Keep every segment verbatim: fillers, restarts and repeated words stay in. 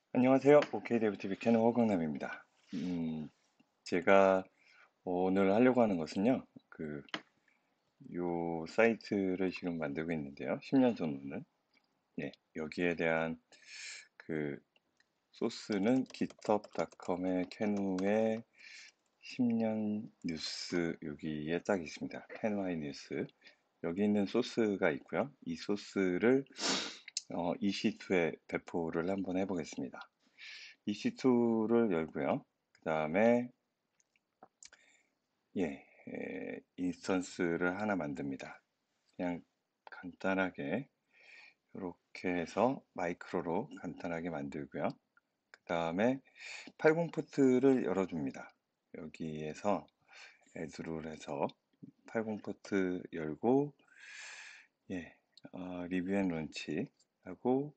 안녕하세요. 오케이데브티비 캐너 허강남입니다. 음, 제가 오늘 하려고 하는 것은요, 그, 요 사이트를 지금 만들고 있는데요. 십 년 전후는. 예, 여기에 대한 그 소스는 github 닷컴의 캐누의 십 년 뉴스 여기에 딱 있습니다. 캐누아이 뉴스. 여기 있는 소스가 있고요. 이 소스를 어, 이씨투에 배포를 한번 해보겠습니다. 이씨투를 열고요. 그 다음에 예, 에, 인스턴스를 하나 만듭니다. 그냥 간단하게 이렇게 해서 마이크로로 간단하게 만들고요. 그 다음에 팔십 포트를 열어줍니다. 여기에서 애드를 해서 팔십 포트 열고 예, 어, 리뷰 앤 런치 하고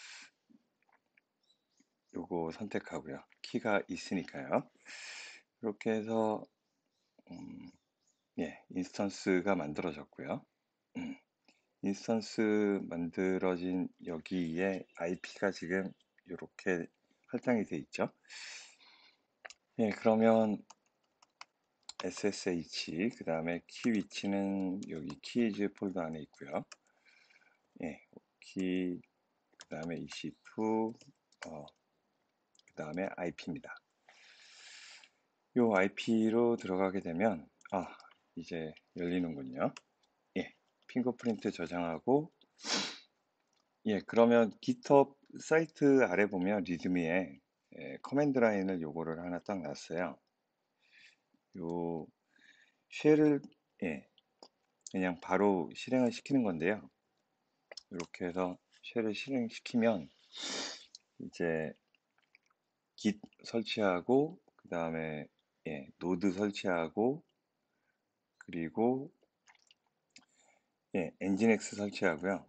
요거 선택하고요. 키가 있으니까요. 이렇게 해서 음, 예, 인스턴스가 만들어졌고요. 음, 인스턴스 만들어진 여기에 아이피가 지금 이렇게 할당이 돼 있죠. 예, 그러면 에스에스에이치 그 다음에 키 위치는 여기 키즈 폴더 안에 있고요. 예, 키, 그 다음에 이씨투, 어, 그 다음에 아이피입니다. 이 아이피로 들어가게 되면 아, 이제 열리는군요. 예, 핑거프린트 저장하고 예, 그러면 GitHub 사이트 아래 보면 리드미에 예, 커맨드 라인을 요거를 하나 딱 놨어요. 요 쉘을 예, 그냥 바로 실행을 시키는 건데요. 이렇게 해서 쉘을 실행시키면 이제 git 설치하고 그 다음에 예, 노드 설치하고 그리고 예, 엔진엑스 설치하고요.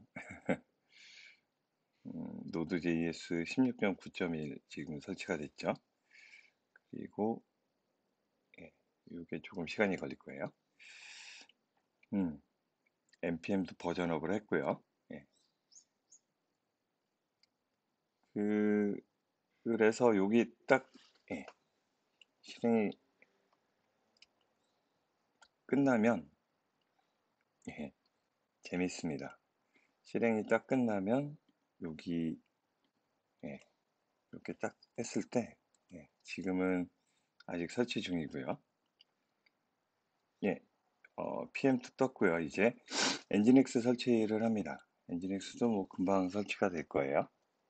음, 노드.js 십육 점 구 점 일 지금 설치가 됐죠. 그리고 예, 이게 조금 시간이 걸릴 거예요. 음, 엔피엠도 버전업을 했고요. 예. 그, 그래서 여기 딱 예, 실행이 끝나면 예, 재밌습니다. 실행이 딱 끝나면 여기 예, 이렇게 딱 했을 때 예, 지금은 아직 설치 중이고요. 예, 어, 피엠도 떴고요. 이제 엔진엑스 설치를 합니다. 엔진엑스도 뭐 금방 설치가 될 거예요.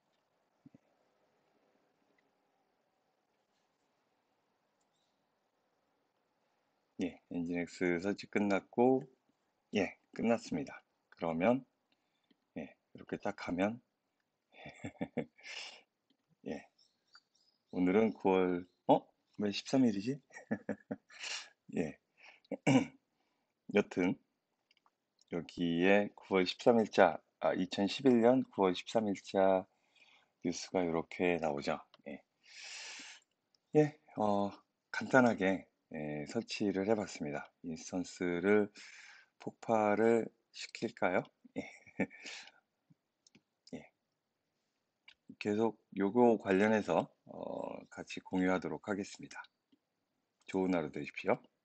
예, 엔진엑스 설치 끝났고 예, 끝났습니다. 그러면 예, 이렇게 딱 하면 예, 오늘은 구월 어? 왜 십삼 일이지? 예, 여튼 여기에 구월 십삼 일자 아, 이천십일 년 구월 십삼 일자 뉴스가 이렇게 나오죠. 예, 예, 어, 간단하게 예, 설치를 해봤습니다. 인스턴스를 폭발을 시킬까요? 예, 예. 계속 요거 관련해서 어, 같이 공유하도록 하겠습니다. 좋은 하루 되십시오.